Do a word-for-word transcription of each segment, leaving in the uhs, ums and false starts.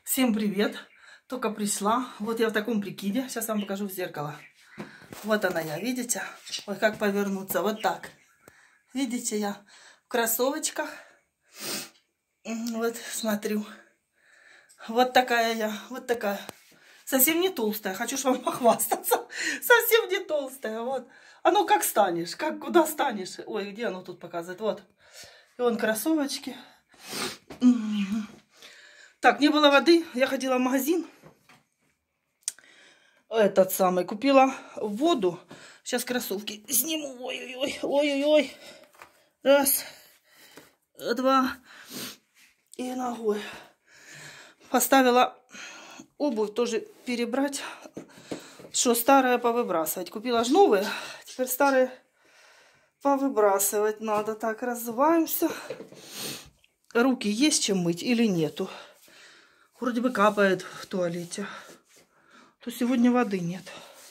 Всем привет! Только пришла. Вот я в таком прикиде. Сейчас вам покажу в зеркало. Вот она я, видите? Вот как повернуться. Вот так. Видите, я в кроссовочках. Вот, смотрю. Вот такая я. Вот такая. Совсем не толстая. Хочу ж вам похвастаться. Совсем не толстая. Вот. А ну как станешь? Как куда станешь? Ой, где оно тут показывает? Вот. И вон кроссовочки. Так, не было воды. Я ходила в магазин. Этот самый. Купила воду. Сейчас кроссовки сниму. Ой-ой-ой. Ой-ой-ой. Раз. Два. И ногой. Поставила обувь тоже перебрать. Что старое повыбрасывать. Купила ж новые. Теперь старые повыбрасывать надо. Так, раззываемся. Руки есть чем мыть или нету? Вроде бы капает в туалете. То сегодня воды нет.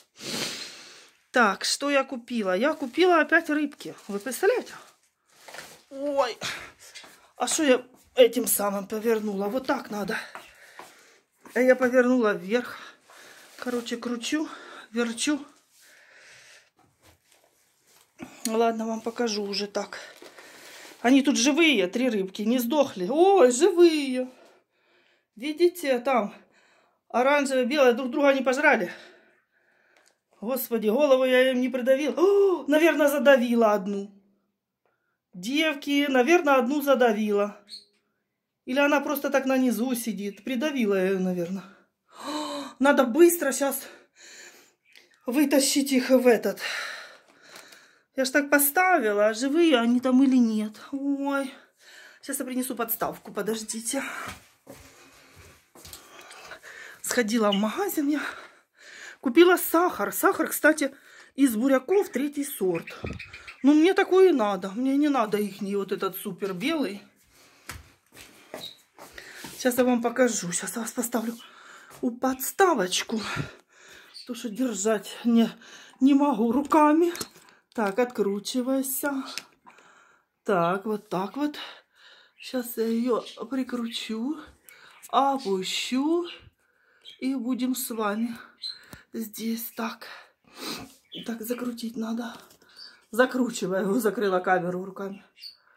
Так, что я купила? Я купила опять рыбки. Вы представляете? Ой. А что я этим самым повернула? Вот так надо. А я повернула вверх. Короче, кручу, верчу. Ладно, вам покажу уже так. Они тут живые, три рыбки, не сдохли. Ой, живые. Видите, там оранжевое, белое, друг друга не пожрали. Господи, голову я им не придавила. О, наверное, задавила одну. Девки, наверное, одну задавила. Или она просто так на низу сидит. Придавила я ее, наверное. О, надо быстро сейчас вытащить их в этот. Я ж так поставила, а живые они там или нет. Ой, сейчас я принесу подставку, подождите. Сходила в магазин я. Купила сахар. Сахар, кстати, из буряков третий сорт. Ну, мне такое и надо. Мне не надо их, не вот этот супер белый. Сейчас я вам покажу. Сейчас я вас поставлю у подставочку. То, что держать не, не могу руками. Так, откручивайся. Так, вот так вот. Сейчас я ее прикручу. Опущу. И будем с вами здесь так. Так, закрутить надо. Закручиваю. Закрыла камеру руками.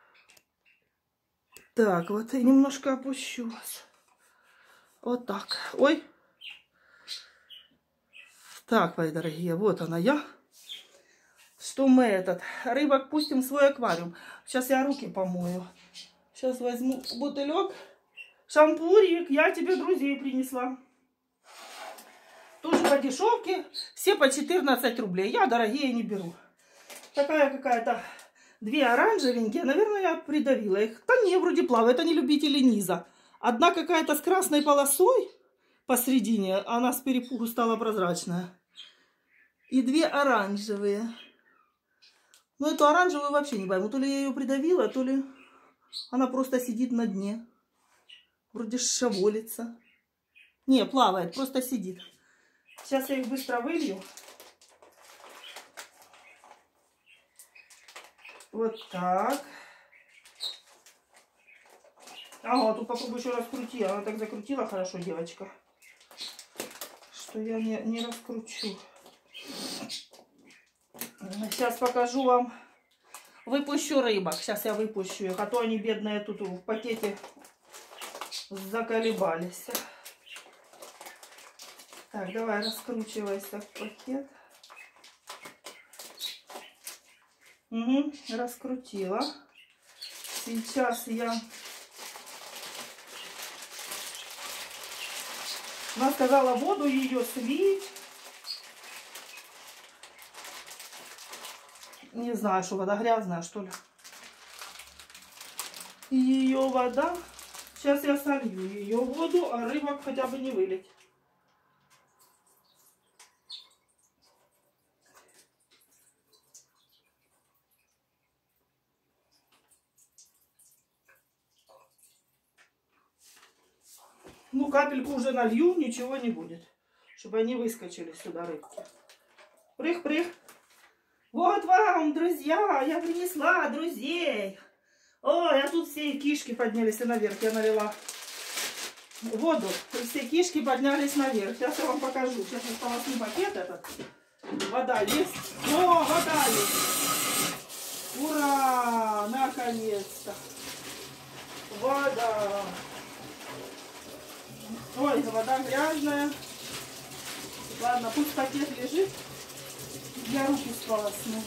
Так, вот и немножко опущу вас. Вот так. Ой. Так, мои дорогие, вот она я. Что мы этот? Рыбок пустим в свой аквариум. Сейчас я руки помою. Сейчас возьму бутылек. Шампурик, я тебе друзей принесла. Тоже по дешевке. Все по четырнадцать рублей. Я дорогие не беру. Такая какая-то. Две оранжевенькие. Наверное, я придавила их. Да не, вроде плавают. Они любители низа. Одна какая-то с красной полосой посередине. Она с перепугу стала прозрачная. И две оранжевые. Но эту оранжевую вообще не пойму. То ли я ее придавила, то ли она просто сидит на дне. Вроде шаволится. Не, плавает, просто сидит. Сейчас я их быстро вылью. Вот так. Ага, тут попробую еще раскрутить. Она так закрутила хорошо, девочка, что я не, не раскручу. Сейчас покажу вам. Выпущу рыбок. Сейчас я выпущу их. А то они бедные тут в пакете заколебались. Так, давай раскручивайся в пакет. Угу, раскрутила. Сейчас я... Она сказала воду ее слить. Не знаю, что вода грязная, что ли. Ее вода. Сейчас я солью ее воду, а рыбок хотя бы не вылить. Ну, капельку уже налью, ничего не будет. Чтобы они выскочили сюда, рыбки. Прых-прых. Вот вам, друзья, я принесла друзей. Ой, а тут все кишки поднялись наверх, я налила воду. И все кишки поднялись наверх. Сейчас я вам покажу. Сейчас я сполосну пакет этот. Вода есть. О, вода есть. Ура! Наконец-то. Вода. Ой, вода грязная. Ладно, пусть пакет лежит. Я руки сполосну.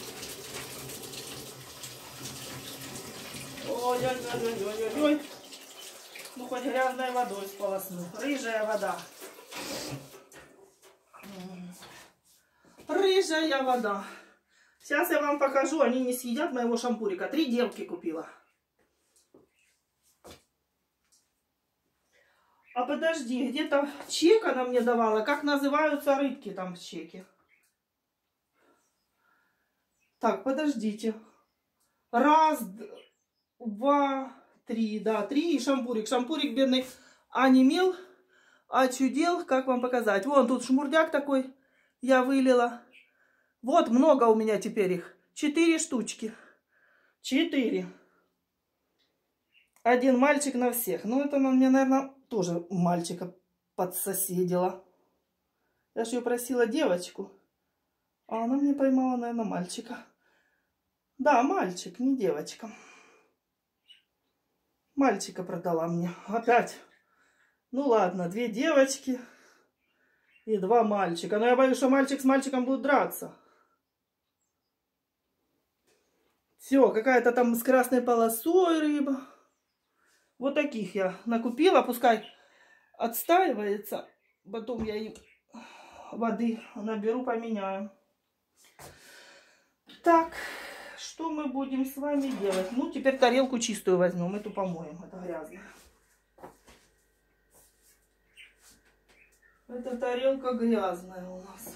Ой-ой-ой-ой-ой-ой. Ну, хоть грязной водой сполосну. Рыжая вода. Рыжая вода. Сейчас я вам покажу. Они не съедят моего шампурика. Три девки купила. А подожди, где-то чек она мне давала. Как называются рыбки там в чеке? Так, подождите. Раз, два, три. Да, три и шампурик. Шампурик бедный онемел, очудел. Как вам показать? Вон тут шмурдяк такой я вылила. Вот много у меня теперь их. Четыре штучки. Четыре. Один мальчик на всех. Ну, это она мне, наверное, тоже мальчика подсоседила. Я же ее просила девочку. А она мне поймала, наверное, мальчика. Да, мальчик, не девочка. Мальчика продала мне. Опять. Ну, ладно, две девочки и два мальчика. Но я боюсь, что мальчик с мальчиком будут драться. Все, какая-то там с красной полосой рыба. Вот таких я накупила. Пускай отстаивается. Потом я им воды наберу, поменяю. Так, что мы будем с вами делать? Ну, теперь тарелку чистую возьмем. Эту помоем. Это грязно. Эта тарелка грязная у нас.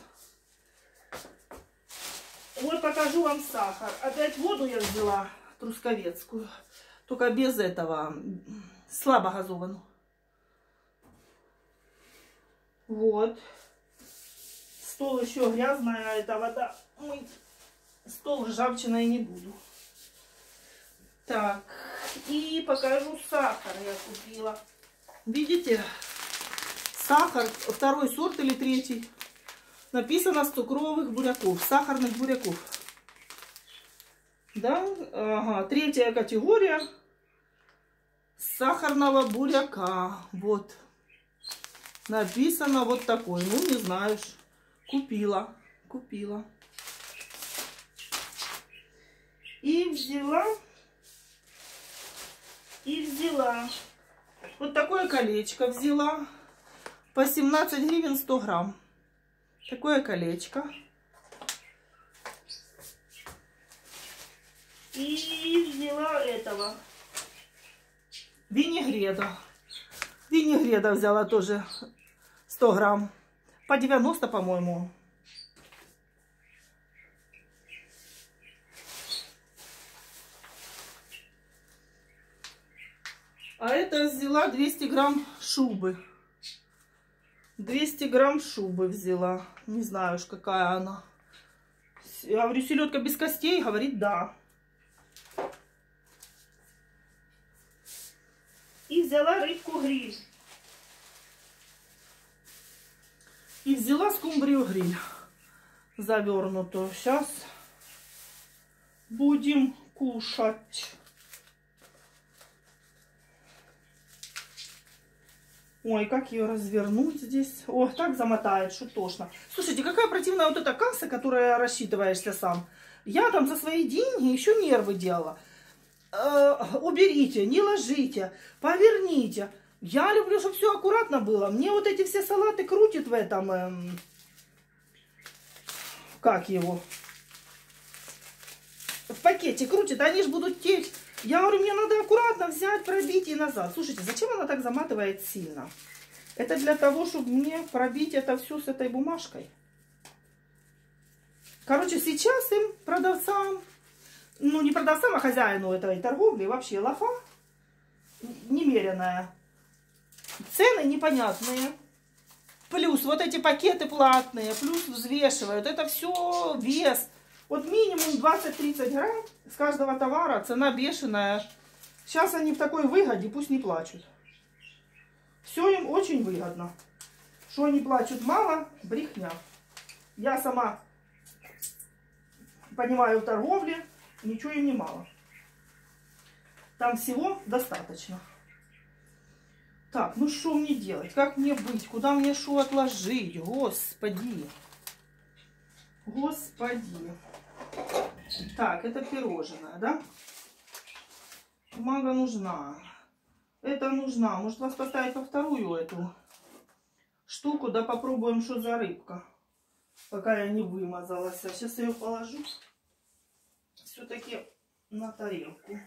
Вот покажу вам сахар. Опять воду я взяла, трусковецкую. Только без этого, слабо газованную. Вот. Стол еще грязная, а эта вода. Ой, стол ржавчиной не буду. Так, и покажу сахар я купила. Видите? Сахар, второй сорт или третий. Написано с цукровых буряков, сахарных буряков. Да, ага, третья категория сахарного буряка. Вот. Написано вот такой. Ну, не знаешь. Купила. Купила. И взяла. И взяла. Вот такое колечко взяла. По семнадцать гривен сто грамм. Такое колечко. И взяла этого. Винегреда. Винегреда взяла тоже сто грамм. По девяносто, по-моему. А это взяла двести грамм шубы. двести грамм шубы взяла. Не знаю уж, какая она. Я говорю, селедка без костей? Говорит, да. И взяла рыбку гриль. И взяла скумбрию гриль. Завернутую. Сейчас будем кушать. Ой, как ее развернуть здесь. О, так замотает, что тошно. Слушайте, какая противная вот эта касса, которая рассчитываешься сам. Я там за свои деньги еще нервы делала. Э, уберите, не ложите, поверните. Я люблю, чтобы все аккуратно было. Мне вот эти все салаты крутят в этом... Э, как его? В пакете крутят, они же будут течь. Я говорю, мне надо аккуратно взять, пробить и назад. Слушайте, зачем она так заматывает сильно? Это для того, чтобы мне пробить это все с этой бумажкой. Короче, сейчас им, продавцам, ну не продавцам, а хозяину этой торговли, вообще лафа немеренная. Цены непонятные. Плюс вот эти пакеты платные, плюс взвешивают. Это все вес. Вот минимум двадцать-тридцать грамм с каждого товара. Цена бешеная. Сейчас они в такой выгоде, пусть не плачут. Все им очень выгодно. Что они плачут мало, брехня. Я сама понимаю в торговле, ничего им не мало. Там всего достаточно. Так, ну что мне делать? Как мне быть? Куда мне что отложить? Господи. Господи. Так, это пирожное, да? Бумага нужна. Это нужна. Может вас поставить во вторую эту штуку, да попробуем, что за рыбка. Пока я не вымазалась. Сейчас я ее положу все-таки на тарелку.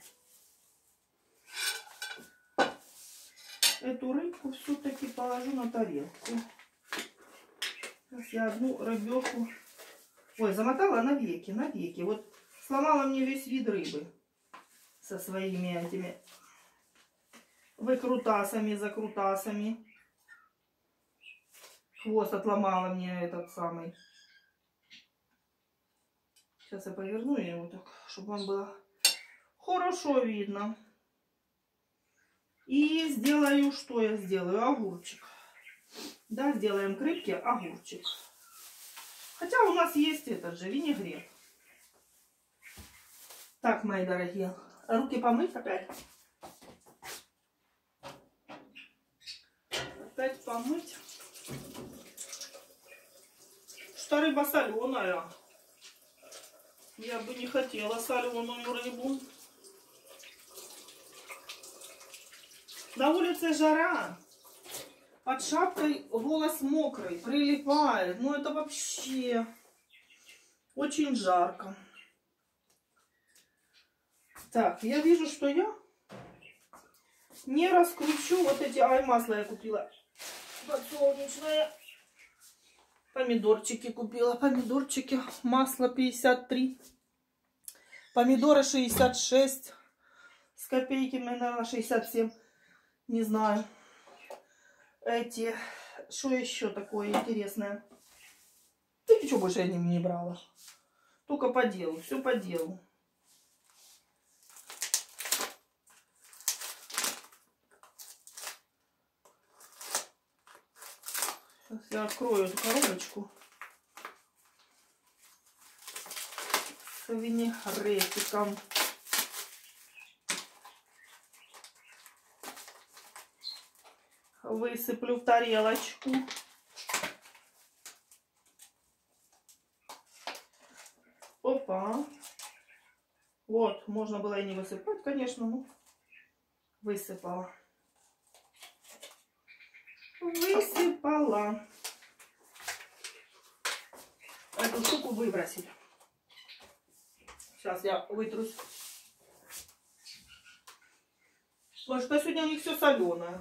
Эту рыбку все-таки положу на тарелку. Сейчас я одну рыбеху... Ой, замотала навеки, навеки. Вот сломала мне весь вид рыбы. Со своими этими выкрутасами, закрутасами. Хвост отломала мне этот самый. Сейчас я поверну его так, чтобы вам было хорошо видно. И сделаю, что я сделаю? Огурчик. Да, сделаем к рыбке огурчик. Хотя у нас есть этот же винегрет. Так, мои дорогие, руки помыть опять. Опять помыть. Что рыба соленая. Я бы не хотела соленую рыбу. На улице жара. Под шапкой волос мокрый, прилипает. Ну это вообще очень жарко. Так, я вижу, что я не раскручу вот эти... Ай, масло я купила подсолнечное. Помидорчики купила. Помидорчики. Масло пятьдесят три. Помидоры шестьдесят шесть. С копейками, наверное, шестьдесят семь. Не знаю. Эти... Что еще такое интересное? Да ничего больше я не, не брала. Только по делу. Все по делу. Сейчас я открою эту коробочку с винегретиком. Высыплю в тарелочку. Опа. Вот, можно было и не высыпать, конечно, но высыпала. Высыпала. Эту штуку выбросить. Сейчас я вытрусь. Потому что сегодня у них все соленое.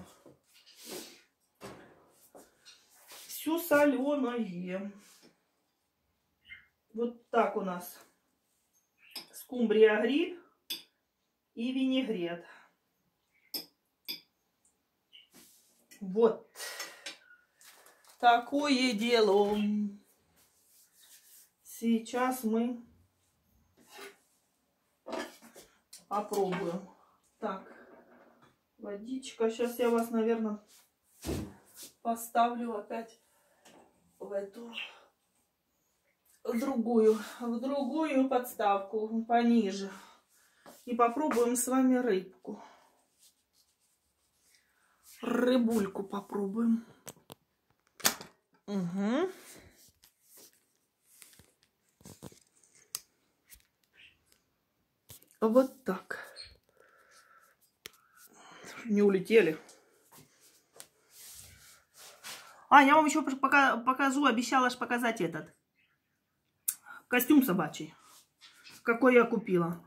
Все соленое. Вот так у нас скумбрия гриль и винегрет. Вот такое дело. Сейчас мы попробуем. Так, водичка. Сейчас я вас, наверное, поставлю опять в эту в другую, в другую подставку пониже. И попробуем с вами рыбку. Рыбульку попробуем. Угу. Вот так. Не улетели. А, я вам еще пока покажу, обещала ж показать этот костюм собачий, какой я купила.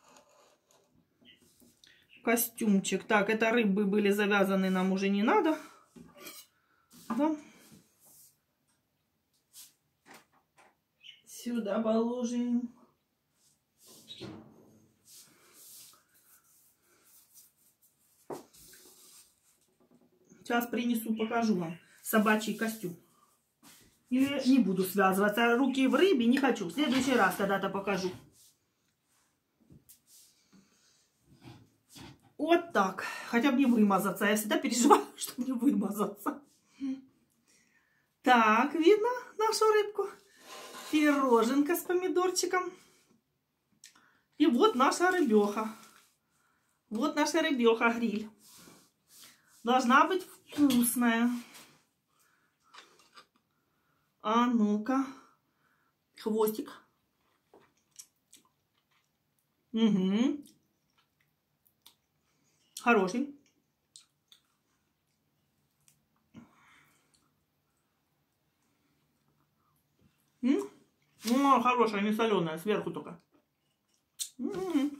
Костюмчик. Так, это рыбы были завязаны, нам уже не надо. Да. Сюда положим. Сейчас принесу, покажу вам собачий костюм. Или не буду связываться. Руки в рыбе не хочу. В следующий раз когда-то покажу. Вот так. Хотя бы не вымазаться. Я всегда переживаю, чтобы не вымазаться. Так, видно нашу рыбку? Пироженка с помидорчиком. И вот наша рыбеха. Вот наша рыбеха гриль. Должна быть вкусная. А ну-ка. Хвостик. Угу. Хороший. М? Ну, хорошая, не соленая, сверху только. М-м-м.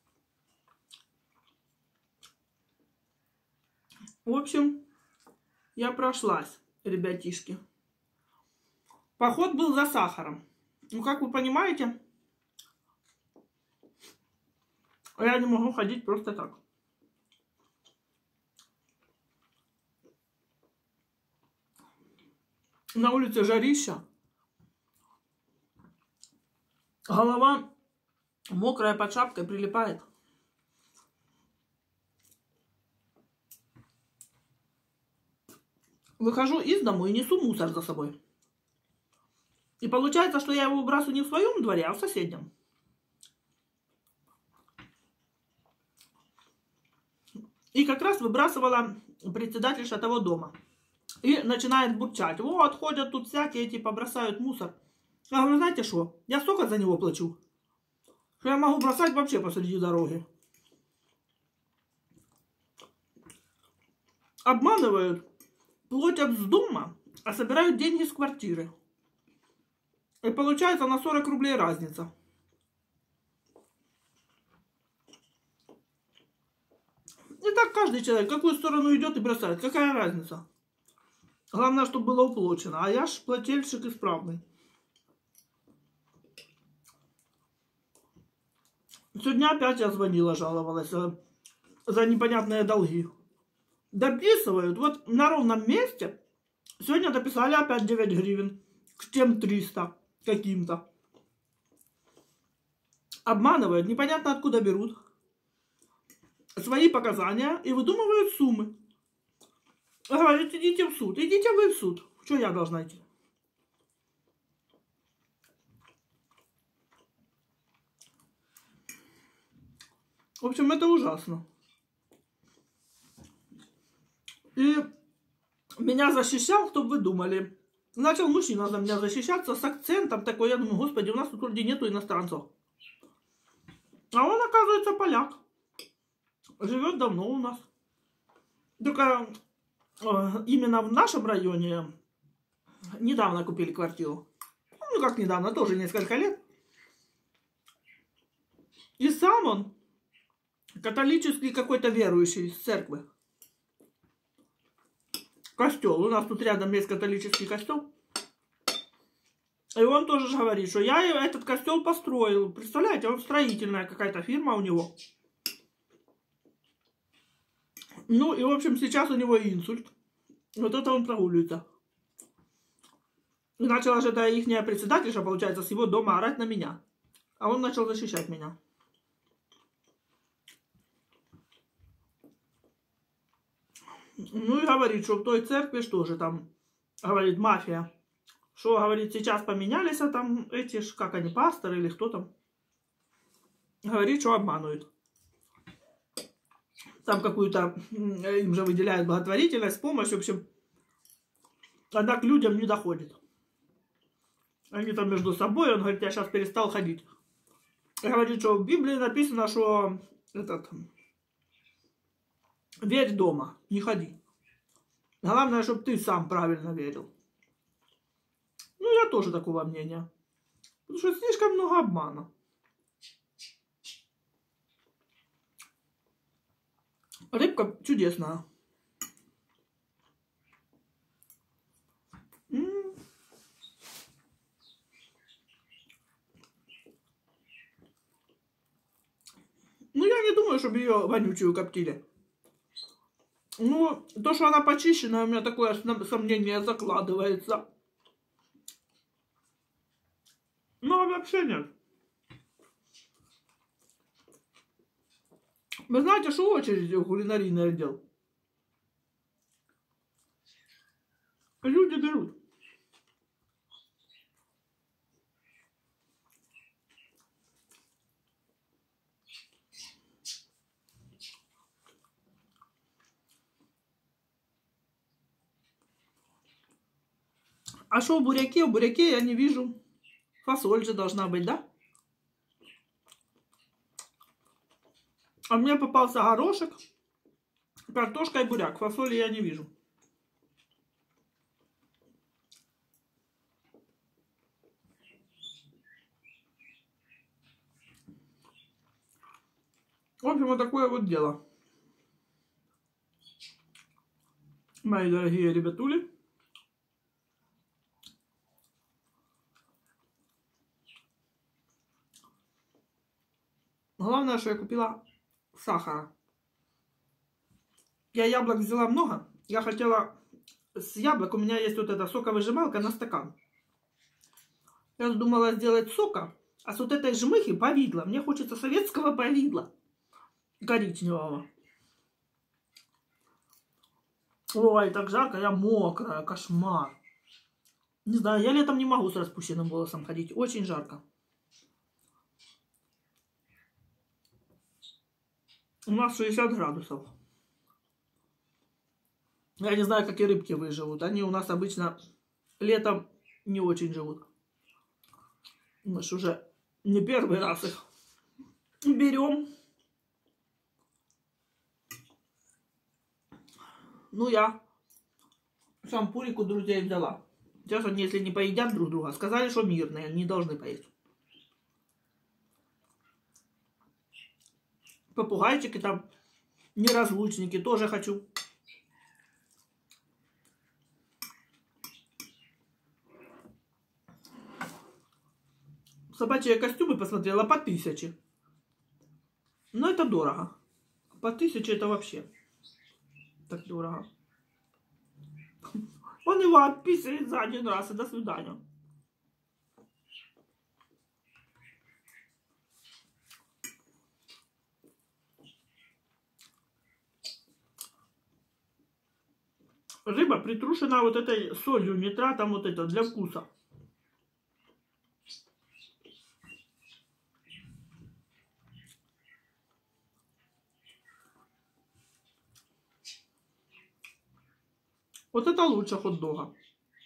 В общем, я прошлась, ребятишки. Поход был за сахаром. Ну, как вы понимаете, я не могу ходить просто так. На улице жарища. Голова мокрая под шапкой прилипает. Выхожу из дому и несу мусор за собой. И получается, что я его выбрасываю не в своем дворе, а в соседнем. И как раз выбрасывала председательша того дома. И начинает бурчать. Вот, ходят тут всякие, типа, бросают мусор. Я говорю, знаете что, я столько за него плачу, что я могу бросать вообще посреди дороги. Обманывают, платят с дома, а собирают деньги с квартиры. И получается на сорок рублей разница. И так каждый человек, в какую сторону идет и бросает, какая разница. Главное, чтобы было уплочено. А я ж плательщик исправный. Сегодня опять я звонила, жаловалась за непонятные долги. Дописывают, вот на ровном месте. Сегодня дописали опять девять гривен. К тем триста каким-то. Обманывают, непонятно откуда берут свои показания и выдумывают суммы. Говорят, идите в суд. Идите вы в суд. Что я должна идти? В общем, это ужасно. И меня защищал, кто бы вы думали. Начал мужчина за меня защищаться с акцентом такой. Я думаю, господи, у нас тут вроде нету иностранцев. А он, оказывается, поляк. Живет давно у нас. Только э, именно в нашем районе недавно купили квартиру. Ну, как недавно, тоже несколько лет. И сам он католический какой-то верующий из церкви. Костел. У нас тут рядом есть католический костел. И он тоже же говорит, что я этот костел построил. Представляете, он строительная какая-то фирма у него. Ну, и, в общем, сейчас у него инсульт. Вот это он прогуливается. И начала же эта ихняя председательша, получается, с его дома орать на меня. А он начал защищать меня. Ну, и говорит, что в той церкви, что же там, говорит, мафия. Что, говорит, сейчас поменялись, а там эти, как они, пасторы или кто там. Говорит, что обманывают. Там какую-то, им же выделяют благотворительность, помощь, в общем. Она к людям не доходит. Они там между собой, он говорит, я сейчас перестал ходить. Говорит, что в Библии написано, что этот, верь дома, не ходи. Главное, чтобы ты сам правильно верил. Ну, я тоже такого мнения. Потому что слишком много обмана. Рыбка чудесная. М-м. Ну, я не думаю, чтобы ее вонючую коптили. Ну, то, что она почищенная, у меня такое сомнение закладывается. Ну, а вообще нет. Вы знаете, что очередь в кулинарийный отдел? Люди берут. А что в буряке? В буряке я не вижу. Фасоль же должна быть, да? А мне попался горошек, картошка и буряк. Фасоли я не вижу. В общем, вот такое вот дело. Мои дорогие ребятули. Главное, что я купила сахара. Я яблок взяла много. Я хотела с яблок, у меня есть вот эта соковыжималка на стакан. Я думала сделать сока, а с вот этой жмыхи повидла. Мне хочется советского повидла. Коричневого. Ой, так жарко, я мокрая, кошмар. Не знаю, я летом не могу с распущенным волосом ходить. Очень жарко. У нас шестьдесят градусов. Я не знаю, какие рыбки выживут. Они у нас обычно летом не очень живут. Мы ж уже не первый раз их берем. Ну, я шампурик у друзей взяла. Сейчас они, если не поедят друг друга, сказали, что мирные, не должны поесть. Попугайчики там, неразлучники, тоже хочу. Собачьи костюмы посмотрела по тысяче. Но это дорого. По тысяче это вообще так дорого. Он его отписывает за один раз и до свидания. Рыба притрушена вот этой солью, нитратом, вот это для вкуса. Вот это лучше хот-дога.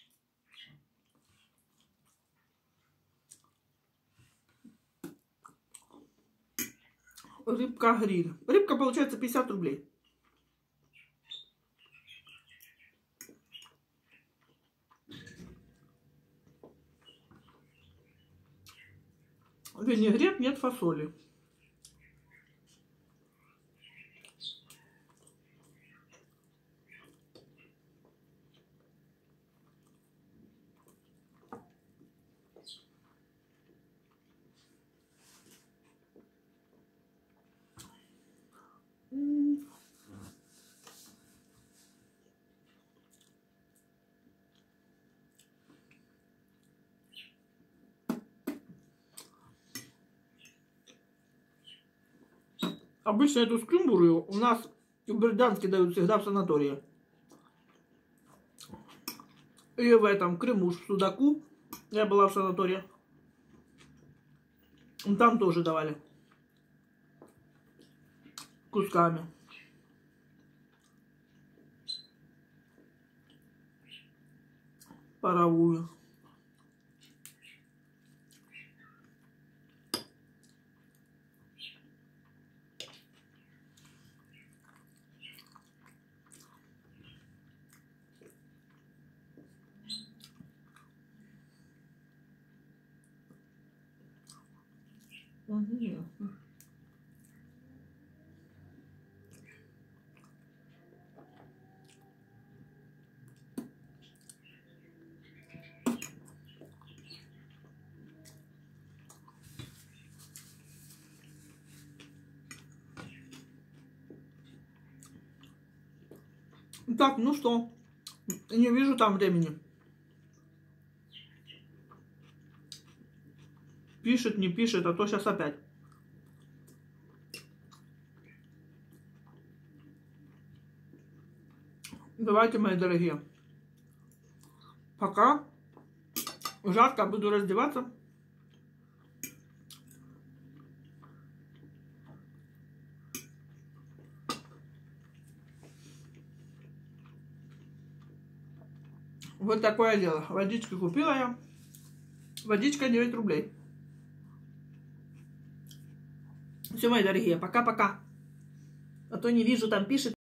Рыбка гриль. Рыбка получается пятьдесят рублей. Винегрет, нет фасоли. Обычно эту скумбрию у нас в Бердянске дают всегда в санатории. И в этом Крыму, в Судаку, я была в санатории. Там тоже давали. Кусками. Паровую. Угу. Так, ну что, не вижу там времени. Пишет, не пишет, а то сейчас опять. Давайте, мои дорогие. Пока. Жарко, буду раздеваться. Вот такое дело. Водички купила я. Водичка девять рублей. Все, мои дорогие, пока-пока. А то не вижу, там пишет.